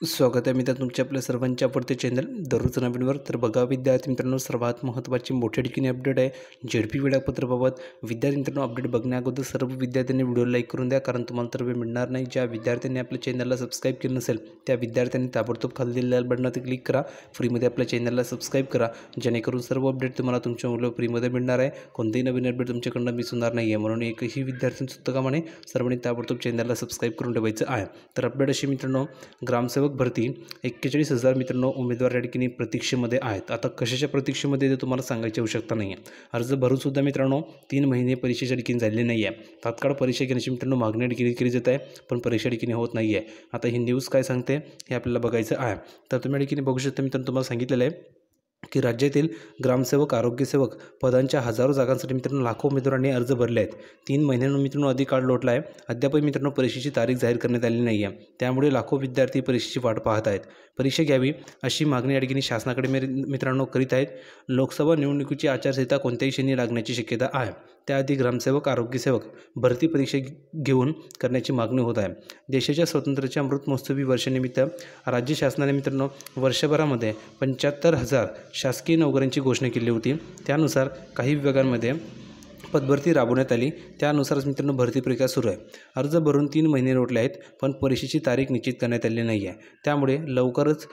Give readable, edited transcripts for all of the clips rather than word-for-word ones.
स्वागत आहे मित्रांनो तुमच्या आपल्या सर्वांच्या आवडते चॅनल दररोज नवीनवर. तर बघा विद्यार्थी मित्रांनो, सर्वात महत्त्वाची मोठ्या ठिकाणी अपडेट आहे झेडपी वेळापत्राबाबत. विद्यार्थी मित्रांनो, अपडेट बघण्याअगोदर सर्व विद्यार्थ्यांनी व्हिडिओ लाईक करून द्या, कारण तुम्हाला तर वेळ मिळणार नाही. ज्या विद्यार्थ्यांनी आपल्या चॅनलला सबस्क्राईब केलं नसेल त्या विद्यार्थ्यांनी ताबडतोब खाली दिलेल्या बटनावर क्लिक करा, फ्रीमध्ये आपल्या चॅनलला सबस्क्राईब करा, जेणेकरून सर्व अपडेट तुम्हाला तुमच्या मुलं फ्रीमध्ये मिळणार आहे. कोणतेही नवीन अपडेट तुमच्याकडनं मिस होणार नाही आहे. म्हणून एकही विद्यार्थ्यांचं चुकता कामा नये, सर्वांनी ताबडतोब चॅनलला सबस्क्राईब करून ठेवायचं आहे. तर अपडेट अशी मित्रांनो, ग्रामसेवक भरती 41,000 मित्रांनो उमेदवार या ठिकाणी प्रतीक्षेमध्ये आहेत. आता कशाच्या प्रतीक्षेमध्ये ते तुम्हाला सांगायची आवश्यकता नाही आहे. अर्ज भरूनसुद्धा मित्रांनो 3 महिने परीक्षेच्या ठिकाणी झालेली नाही आहे. तात्काळ परीक्षा घेण्याची मित्रांनो मागणी ठिकाणी केली जात आहे, पण परीक्षा ठिकाणी होत नाही आहे. आता ही न्यूज काय सांगते हे आपल्याला बघायचं आहे. तर तुम्ही या ठिकाणी बघू शकता मित्रांनो, तुम्हाला सांगितलेलं आहे की राज्यातील ग्रामसेवक आरोग्यसेवक पदांच्या हजारो जागांसाठी मित्रांनो लाखो उमेदवारांनी अर्ज भरले आहेत. 3 महिन्यांनी मित्रांनो अधिक काळ लोटला आहे. अद्यापही मित्रांनो परीक्षेची तारीख जाहीर करण्यात आली नाही आहे. त्यामुळे लाखो विद्यार्थी परीक्षेची वाट पाहत आहेत. परीक्षा घ्यावी अशी मागणी या ठिकाणी शासनाकडे मित्रांनो करीत आहेत. लोकसभा निवडणुकीची आचारसंहिता कोणत्याही क्षणी लागण्याची शक्यता आहे. त्याआधी ग्रामसेवक आरोग्यसेवक भरती परीक्षा घेऊन करण्याची मागणी होत आहे. देशाच्या स्वातंत्र्याच्या अमृत महोत्सवी वर्षानिमित्त राज्य शासनाने मित्रांनो वर्षभरामध्ये 75,000 शासकीय नोकऱ्यांची घोषणा केली होती. त्यानुसार काही विभागांमध्ये पदभरती राबवण्यात आली. त्यानुसारच मित्रांनो भरती प्रक्रिया सुरू आहे. अर्ज भरून 3 महिने लोटले आहेत, पण परीक्षेची तारीख निश्चित करण्यात आली नाही आहे. त्यामुळे लवकरात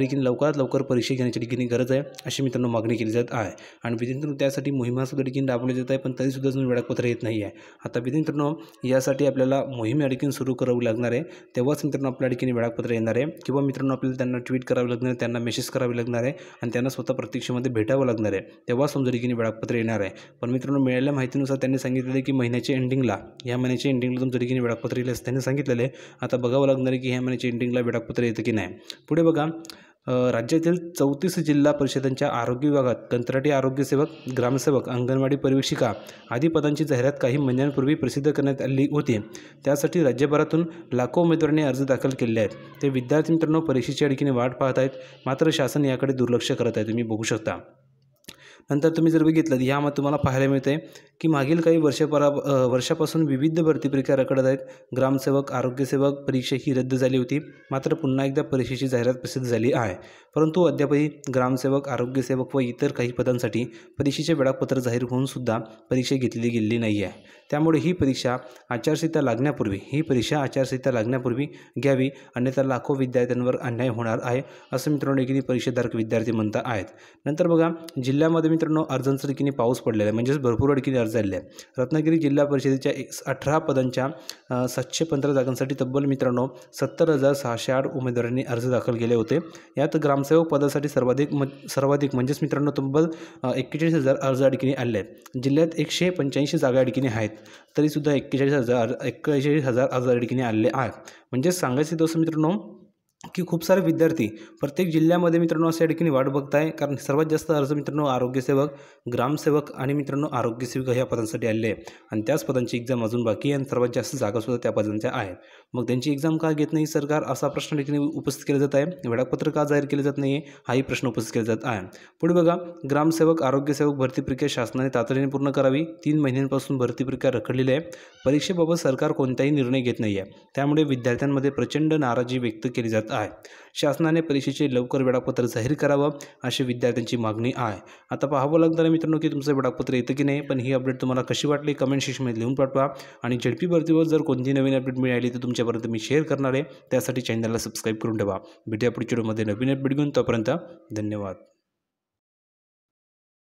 लवकर परीक्षा घेण्याची ठिकाणी गरज आहे अशी मित्रांनो मागणी केली जात आहे. आणि विद्यार्थ्यांनो त्यासाठी मोहिमासुद्धा ठिकाणी राबवली जात आहे, पण तरीसुद्धा अजून वेळापत्र येत नाही आहे. आता विद्यार्थ्यांनो यासाठी आपल्याला मोहीम या ठिकाणी सुरू करावी लागणार आहे. तेव्हाच मित्रांनो आपल्या ठिकाणी वेळापत्र येणार आहे, किंवा मित्रांनो आपल्याला त्यांना ट्विट करावं लागणार आहे, त्यांना मेसेज करावे लागणार आहे, आणि त्यांना स्वतः प्रत्यक्षामध्ये भेटावं लागणार आहे. तेव्हाच तुमच्या ठिकाणी वेळापत्र येणार आहे. पण मित्रांनो मिळालेल्या माहितीनुसार त्यांनी सांगितलेलं की महिन्याच्या एंडिंगला तुमच्या ठिकाणी वेळापत्र येईल असं त्यांनी सांगितलेलं आहे. आता बघावं लागणार आहे की ह्या महिन्याच्या एंडिंगला वेळापत्र येतं की नाही. पुढे बघा, राज्यातील 34 जिल्हा परिषदांच्या आरोग्य विभागात कंत्राटी आरोग्यसेवक, ग्रामसेवक, अंगणवाडी परिवीक्षिका आदी पदांची जाहिरात काही महिन्यांपूर्वी प्रसिद्ध करण्यात आली होती. त्यासाठी राज्यभरातून लाखो उमेदवारांनी अर्ज दाखल केले आहेत. ते विद्यार्थी मित्रांनो परीक्षेच्या ठिकाणी वाट पाहत आहेत, मात्र शासन याकडे दुर्लक्ष करत आहे. तुम्ही बघू शकता. नंतर तुम्ही जर बघितलं यामध्ये तुम्हाला पाहायला मिळते की मागील काही वर्षापासून विविध भरती प्रक्रिया रखडत आहेत. ग्रामसेवक आरोग्यसेवक परीक्षा ही रद्द झाली होती, मात्र पुन्हा एकदा परीक्षेची जाहिरात प्रसिद्ध झाली आहे. परंतु अद्यापही ग्रामसेवक आरोग्यसेवक व इतर काही पदांसाठी परीक्षेचे वेळापत्र जाहीर होऊनसुद्धा परीक्षा घेतली गेलेली नाही आहे. त्यामुळे ही परीक्षा आचारसंहिता लागण्यापूर्वी घ्यावी, अन्यथा लाखो विद्यार्थ्यांवर अन्याय होणार आहे असं मित्रांनो ठिकाणी परीक्षाधारक विद्यार्थी म्हणत आहेत. नंतर बघा, जिल्ह्यामध्ये मित्रांनो अर्जांच्या ठिकाणी पाऊस पडलेला आहे, म्हणजेच भरपूर ठिकाणी अर्ज आले आहे. रत्नागिरी जिल्हा परिषदेच्या 18 पदांच्या 715 जागांसाठी तब्बल मित्रांनो 70,608 उमेदवारांनी अर्ज दाखल केले होते. यात ग्रामसेवक पदासाठी सर्वाधिक म्हणजेच मित्रांनो तब्बल 41,000 अर्ज या ठिकाणी आले आहेत. जिल्ह्यात 185 जागा या ठिकाणी आहेत, तरीसुद्धा 41,000 अर्ज या ठिकाणी आलेले आहेत. म्हणजे सांगायचं तसं मित्रांनो की खूप सारे विद्यार्थी प्रत्येक जिल्ह्यामध्ये मित्रांनो अशा ठिकाणी वाट बघत आहे, कारण सर्वात जास्त अर्ज मित्रांनो आरोग्यसेवक, ग्रामसेवक आणि मित्रांनो आरोग्यसेविका ह्या पदांसाठी आले आहे. आणि त्याच पदांची एक्झाम अजून बाकी आहे, आणि सर्वात जास्त जागासुद्धा त्या पदांच्या आहेत. मग त्यांची एक्झाम का घेत नाही सरकार, असा प्रश्न ठिकाणी उपस्थित केला जात आहे. वेळापत्र का जाहीर केले जात नाही आहे, हाही प्रश्न उपस्थित केला जात आहे. पुढे बघा, ग्रामसेवक आरोग्यसेवक भरती प्रक्रिया शासनाने तातडीने पूर्ण करावी. 3 महिन्यांपासून भरती प्रक्रिया रखडलेली आहे. परीक्षेबाबत सरकार कोणताही निर्णय घेत नाही आहे. त्यामुळे विद्यार्थ्यांमध्ये प्रचंड नाराजी व्यक्त केली जात आहे. शासनाने परीक्षेचे लवकर वेळापत्र जाहीर करावं अशी विद्यार्थ्यांची मागणी आहे. आता पाहावं लागणार आहे मित्रांनो की तुमचं वेळापत्र येतं की नाही. पण ही अपडेट तुम्हाला कशी वाटली कमेंट सेक्शनमध्ये लिहून पाठवा. आणि झेडपी भरतीवर जर कोणती नवीन अपडेट मिळाली तर तुमच्यापर्यंत मी शेअर करणार आहे. त्यासाठी चॅनलला सबस्क्राईब करून ठेवा. भेटूया पुढच्या व्हिडिओमध्ये नवीन अपडेट घेऊन. तोपर्यंत धन्यवाद.